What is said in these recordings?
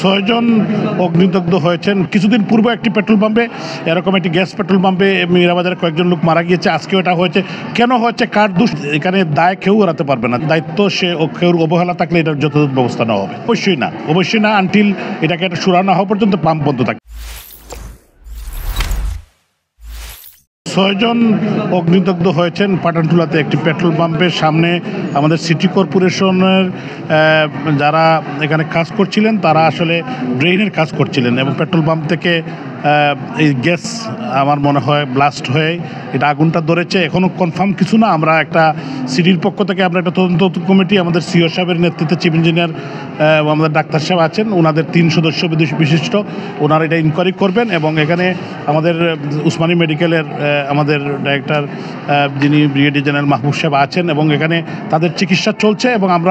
6 জন অগ্নিদগ্ধ হয়েছেন। কিছুদিন পূর্বে একটি পেট্রোল পাম্পে এরকম একটি গ্যাস পেট্রোল পাম্পে মীরাবাজারের কয়েকজন লোক মারা গিয়েছে। আজকেও এটা হয়েছে। কেন হয়েছে, কার দোষ, এখানে দায় কেউ এড়াতে পারবে না। দায়িত্ব সে কেউ অবহেলা থাকলে এটার যথাযথ ব্যবস্থা নেওয়া হবে। অবশ্যই না আনটিল এটাকে একটা সুরা না হওয়া পর্যন্ত পাম্প বন্ধ থাকে। 6 জন অগ্নিদগ্ধ হয়েছেন পাঠানটুলাতে একটি পেট্রোল পাম্পের সামনে। আমাদের সিটি কর্পোরেশনের যারা এখানে কাজ করছিলেন তারা আসলে ড্রেনের কাজ করছিলেন এবং পেট্রোল পাম্প থেকে এই গ্যাস আমার মনে হয় ব্লাস্ট হয়ে এটা আগুনটা ধরেছে। এখনও কনফার্ম কিছু না। আমরা একটা সিটির পক্ষ থেকে আমরা একটা তদন্ত কমিটি, আমাদের সিও সাহেবের নেতৃত্বে চিফ ইঞ্জিনিয়ার আমাদের ডাক্তার সাহেব আছেন, ওনাদের 3 সদস্য বিশিষ্ট ওনারা এটা ইনকোয়ারি করবেন। এবং এখানে আমাদের উসমানী মেডিকেলের আমাদের ডাইরেক্টর যিনি ব্রিগেডিয়ার জেনারেল মাহবুব সাহেব আছেন এবং এখানে তাদের চিকিৎসা চলছে এবং আমরা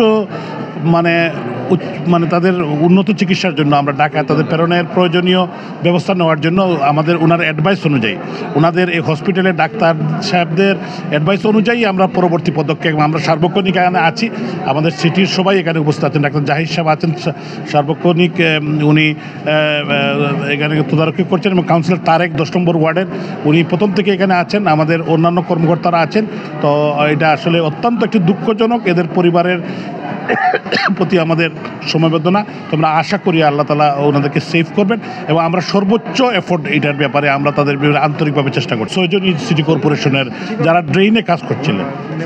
মানে তাদের উন্নত চিকিৎসার জন্য আমরা ঢাকায় তাদের প্রেরণের প্রয়োজনীয় ব্যবস্থা নেওয়ার জন্য আমাদের ওনার অ্যাডভাইস অনুযায়ী, ওনাদের এই হসপিটালের ডাক্তার সাহেবদের অ্যাডভাইস অনুযায়ী আমরা পরবর্তী পদক্ষেপ, আমরা সার্বক্ষণিক এখানে আছি। আমাদের সিটির সবাই এখানে উপস্থিত আছেন। ডাক্তার জাহির সাহেব আছেন সার্বক্ষণিক, উনি এখানে তদারকি করছেন এবং কাউন্সিলর তারেক 10 নম্বর ওয়ার্ডের উনি প্রথম থেকে এখানে আছেন। আমাদের অন্যান্য কর্মকর্তারা আছেন। তো এটা আসলে অত্যন্ত একটি দুঃখজনক, এদের পরিবারের প্রতি আমাদের সমবেদনা। তোমরা আশা করি আল্লাহ তাআলা ওনাদেরকে সেভ করবেন এবং আমরা সর্বোচ্চ এফোর্ট এটার ব্যাপারে আমরা তাদের আন্তরিকভাবে চেষ্টা করছি। 6 জনই সিটি কর্পোরেশনের যারা ড্রেনে কাজ করছিলেন।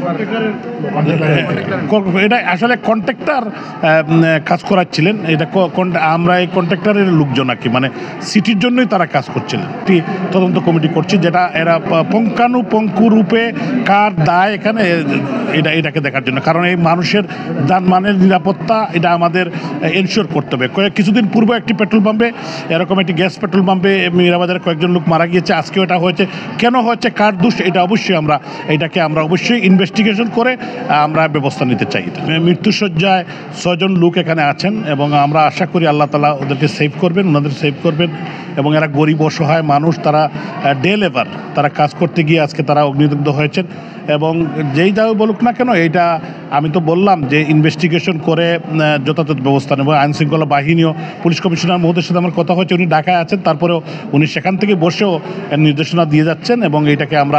এটা আসলে কন্ট্রাক্টর কাজ করাচ্ছিলেন। এটা আমরা এই কন্ট্রাক্টরের লোকজন আর কি, মানে সিটির জন্যই তারা কাজ করছিলেন। একটি তদন্ত কমিটি করছি যেটা এরা পুঙ্খানুপুঙ্খু রূপে কার দায় এখানে এটাকে দেখার জন্য, কারণ এই মানুষের যানবাহনের নিরাপত্তা এটা আমাদের এনশিওর করতে হবে। কিছুদিন পূর্বে একটি পেট্রোল পাম্পে এরকম একটি গ্যাস পেট্রোল পাম্পে মীরাবাজারের কয়েকজন লোক মারা গিয়েছে। আজকেও এটা হয়েছে। কেন হয়েছে, কার দোষ, এটা অবশ্যই আমরা অবশ্যই ইনভেস্টিগেশন করে আমরা ব্যবস্থা নিতে চাই। মৃত্যুসজ্জায় 6 জন লোক এখানে আছেন এবং আমরা আশা করি আল্লাহ তাআলা ওদেরকে সেভ করবেন, ওনাদের সেভ করবেন। এবং এরা গরিব অসহায় মানুষ, তারা ডে লেবার, তারা কাজ করতে গিয়ে আজকে তারা অগ্নিদগ্ধ হয়েছেন। এবং যেই যাও বলুক না কেন, এটা আমি তো বললাম যে ইনভেস্টিগেশন করে যথাযথ ব্যবস্থা নেব। আইনশৃঙ্খলা বাহিনীও পুলিশ কমিশনার মহোদয়ের সাথে আমার কথা হয়েছে, উনি ঢাকায় আছেন, তারপরেও উনি সেখান থেকে বসেও নির্দেশনা দিয়ে যাচ্ছেন এবং এটাকে আমরা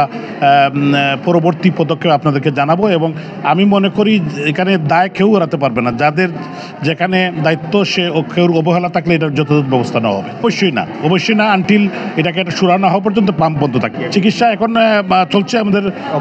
পরবর্তী পদক্ষেপ আপনাদেরকে জানাবো। এবং আমি মনে করি এখানে দায় কেউ এড়াতে পারবে না। যাদের যেখানে দায়িত্ব সে কেউ অবহেলা থাকলে এটার যথাযথ ব্যবস্থা নেওয়া হবে। অবশ্যই না আনটিল এটাকে একটা সুরা না হওয়া পর্যন্ত পাম্প বন্ধ থাকে। চিকিৎসা এখন চলছে, আমাদের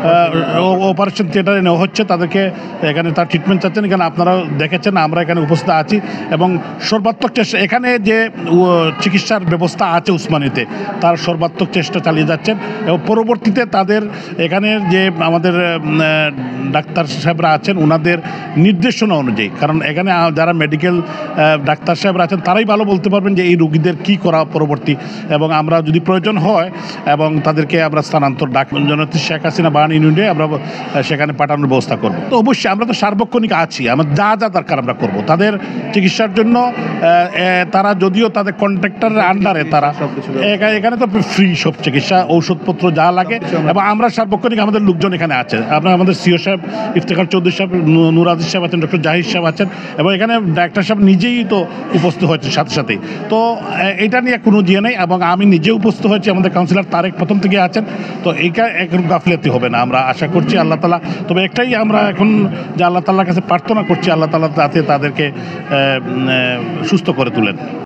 অপারেশন থিয়েটারে নেওয়া হচ্ছে তাদেরকে। এখানে তার ট্রিটমেন্ট চাচ্ছেন, এখানে আপনারাও দেখেছেন, আমরা এখানে উপস্থিত আছি এবং সর্বাত্মক চেষ্টা, এখানে যে চিকিৎসার ব্যবস্থা আছে উসমানীতে, তার সর্বাত্মক চেষ্টা চালিয়ে যাচ্ছেন। এবং পরবর্তীতে তাদের এখানে যে আমাদের ডাক্তার সাহেবরা আছেন ওনাদের নির্দেশনা অনুযায়ী, কারণ এখানে যারা মেডিকেল ডাক্তার সাহেবরা আছেন তারাই ভালো বলতে পারবেন যে এই রোগীদের কী করা পরবর্তী, এবং আমরা যদি প্রয়োজন হয় এবং তাদেরকে আমরা স্থানান্তর জননেত্রী শেখ হাসিনা বার্ন ইউনিটে আমরা সেখানে পাঠানোর ব্যবস্থা করব। তো অবশ্যই আমরা তো সার্বক্ষণিক আছি, আমরা যা দরকার আমরা করব তাদের চিকিৎসার জন্য। তারা যদিও তাদের কন্ট্রাক্টরের আন্ডারে, তারা এখানে তো ফ্রি সব চিকিৎসা, ঔষধপত্র যা লাগে, এবং আমরা সার্বক্ষণিক আমাদের লোকজন এখানে আছে। আমাদের সিও সাহেব ইফতেখার চৌধুরী সাহেব, নূর আজিজ সাহেব আছেন, ডক্টর জাহির সাহেব আছেন এবং এখানে ডাক্তার সাহেব নিজেই তো উপস্থিত হয়েছে সাথে। তো এটা নিয়ে কোনো নেই এবং আমি নিজে উপস্থিত হয়েছি, আমাদের কাউন্সিলর তারেক প্রথম থেকে আছেন। তো এইটা এখন গাফিলতি হবে না, আমরা আশা করছি আল্লাহ তাআলা। তবে একটাই আমরা এখন যে আল্লাহ তাআলার কাছে প্রার্থনা করছি, আল্লাহ তাআলা যাতে তাদেরকে সুস্থ করে তুলেন।